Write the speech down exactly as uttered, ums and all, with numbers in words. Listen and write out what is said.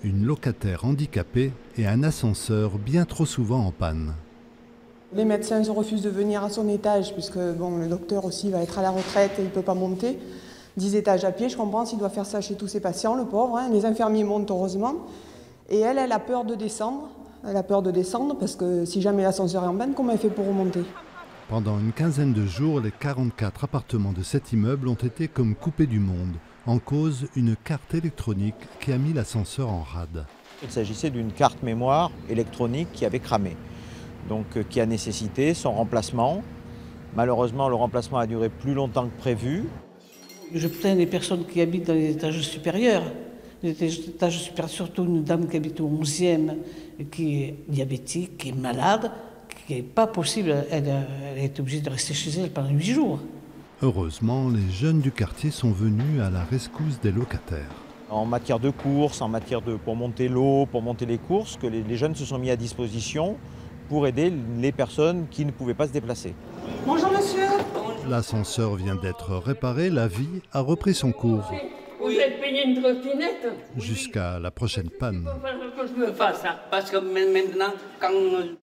une locataire handicapée et un ascenseur bien trop souvent en panne. Les médecins se refusent de venir à son étage puisque bon, le docteur aussi va être à la retraite et il ne peut pas monter. dix étages à pied, je comprends s'il doit faire ça chez tous ses patients, le pauvre. Hein. Les infirmiers montent heureusement. Et elle, elle a peur de descendre. Elle a peur de descendre parce que si jamais l'ascenseur est en panne, comment elle fait pour remonter ? Pendant une quinzaine de jours, les quarante-quatre appartements de cet immeuble ont été comme coupés du monde. En cause, une carte électronique qui a mis l'ascenseur en rade. Il s'agissait d'une carte mémoire électronique qui avait cramé, donc qui a nécessité son remplacement. Malheureusement, le remplacement a duré plus longtemps que prévu. Je plains les personnes qui habitent dans les étages supérieurs. Les étages supérieurs, surtout une dame qui habite au onzième, qui est diabétique, qui est malade, qui n'est pas possible. Elle, elle est obligée de rester chez elle pendant huit jours. Heureusement, les jeunes du quartier sont venus à la rescousse des locataires. En matière de courses, en matière de pour monter l'eau, pour monter les courses, que les, les jeunes se sont mis à disposition pour aider les personnes qui ne pouvaient pas se déplacer. Bonjour monsieur. L'ascenseur vient d'être réparé, la vie a repris son cours. Vous êtes payé une trottinette ? Jusqu'à la prochaine panne. Il faut que je me fasse ça, parce que maintenant, quand